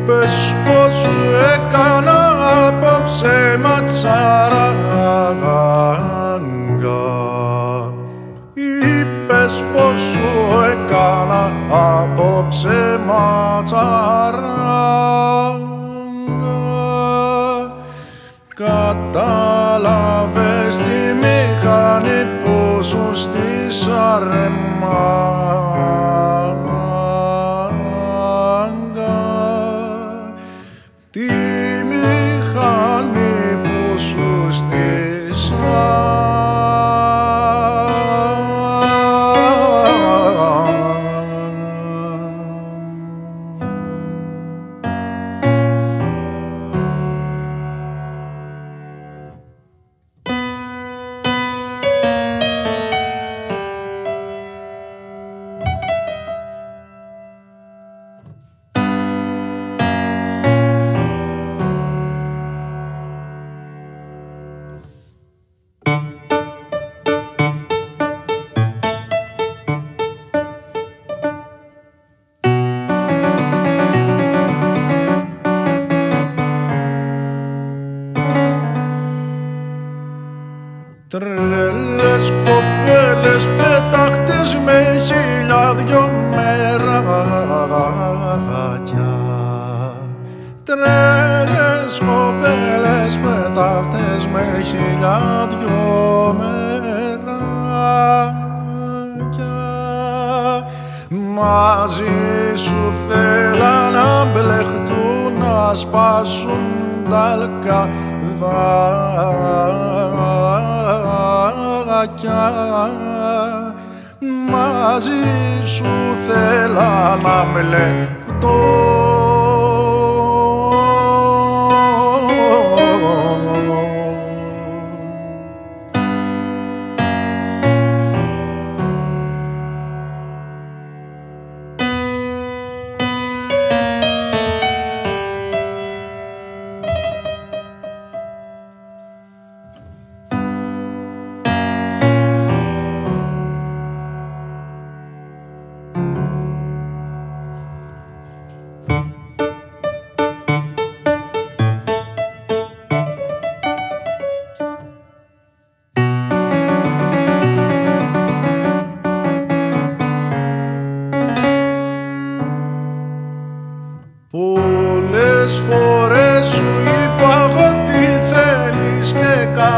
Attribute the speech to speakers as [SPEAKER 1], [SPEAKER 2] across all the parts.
[SPEAKER 1] Είπες πως σου έκανα απόψε ματσαράγκα. Είπες πως σου έκανα απόψε ματσαράγκα. Κατάλαβες τη μηχανή που σου στήσα ρε μάγκα. Τη μηχανή που σου στήσα. Τρέλες κοπέλες πετάχτες με χίλια δυο μεράκια. Τρέλες κοπέλες πετάχτες με χίλια δυο μεράκια. Μαζί σου θέλα να μπλεχτούν, να σπάσουν τα λκαδάκια. Μαζί σου θέλα να μπλεχτώ. Πολλές φορές σου είπα εγώ τι θέλεις και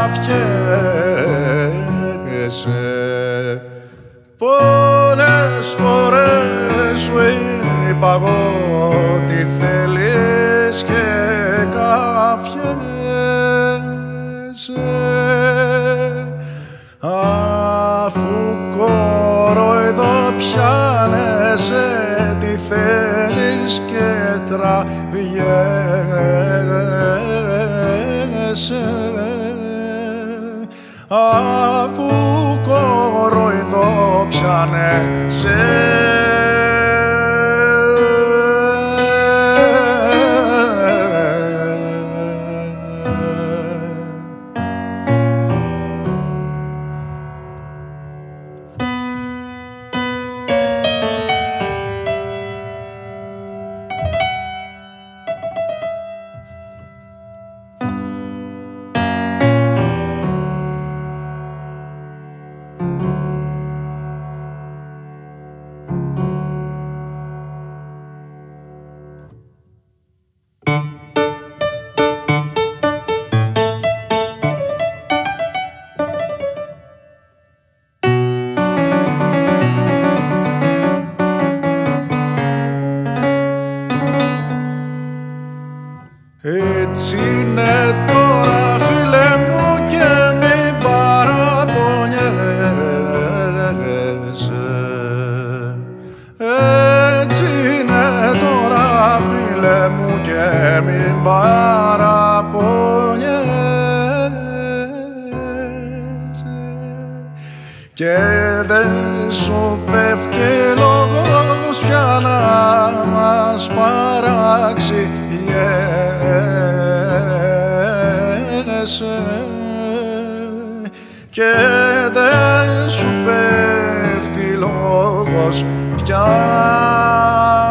[SPEAKER 1] καυχέσαι. Πολλές φορές σου είπα εγώ τι θέλεις και καυχέσαι. Αφού κοροϊδό πιάνεσαι, τι θέλεις και τραβιέσαι. Αφού κοροϊδό πιάνεσαι. Έτσι είναι τώρα φίλε μου και μην παραπονιέσαι. Έτσι είναι τώρα φίλε μου και μην παραπονιέσαι. Και δεν σου πέφτει λόγος πια να μας παράξει. Και δεν σου πέφτει λόγος πια